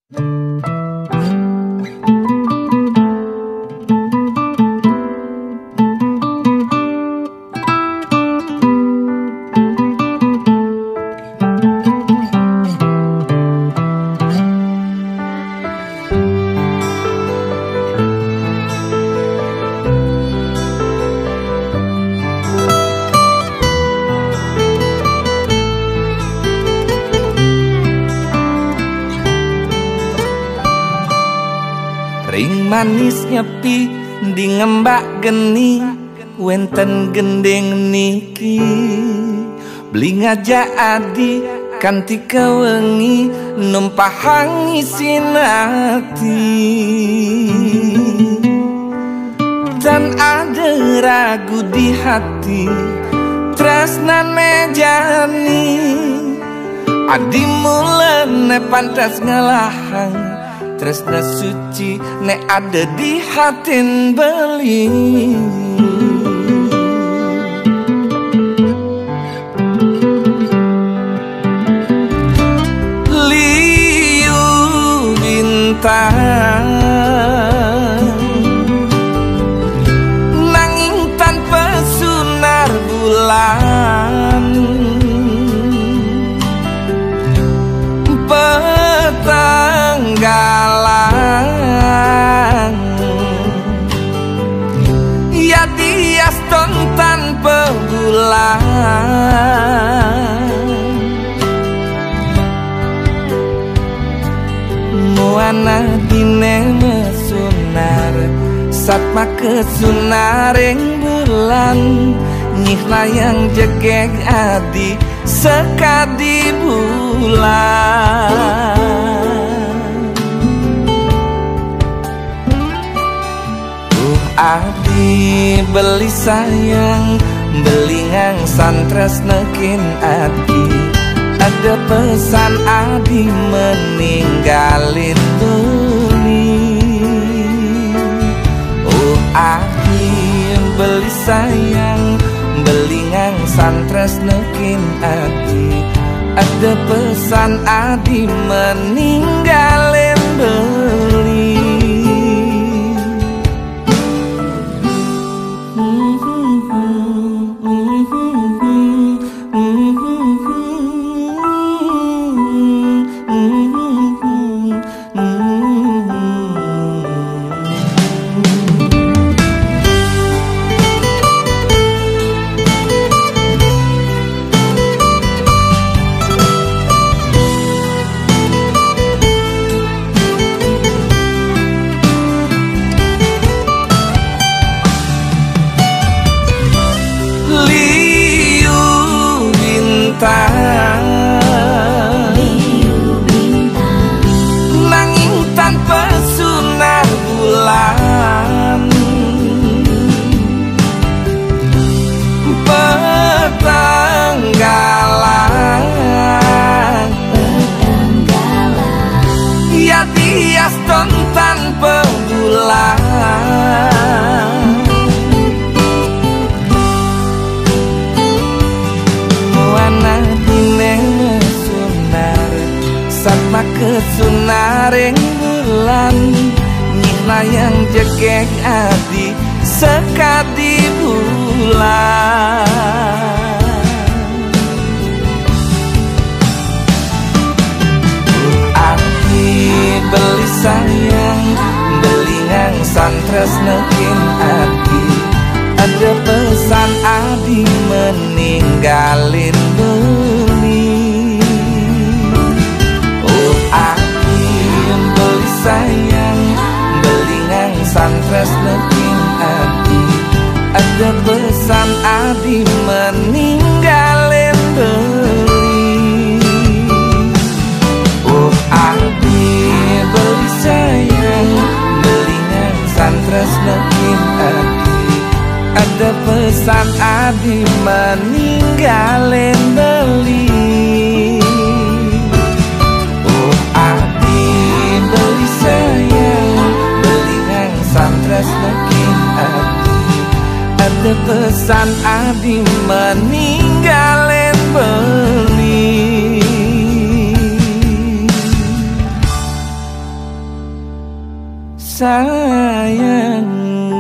Ring manis nyepi di ngembak geni wenten gendeng niki beli ngajak adi kanti kewengi numpah ngisin hati dan ada ragu di hati tresnan mejani adi mulane pantas ngelahang tresna suci nek ada di hatin beli liu bintang nanging tanpa sunar bulan petanggalan ya diaston tanpa bulan muana dine mesunar satma kesunaring bulan nyih layang jegeg adi sekadi bulan adi beli sayang beli ngang santres nekin adi ada pesan adi meninggalin bumi adi beli sayang beli ngang santres nekin adi ada pesan adi meninggalin beli nanging tanpa sunar bulan petanggalan ya diaston tanpa bulan satma kesunaring bulan nyih layang jegeg adi sekadi bulan adi beli sayang beli ngang santres nekin adi ada pesan adi meninggalin beli beli sayang beli ngang santres nekin adi ada pesan adi meninggalin beli adi beli sayang beli ngang santres nekin adi ada pesan adi meninggalin beli beli sayang beli ngang santres nekin adi ada pesan adi meninggalin beli sayang.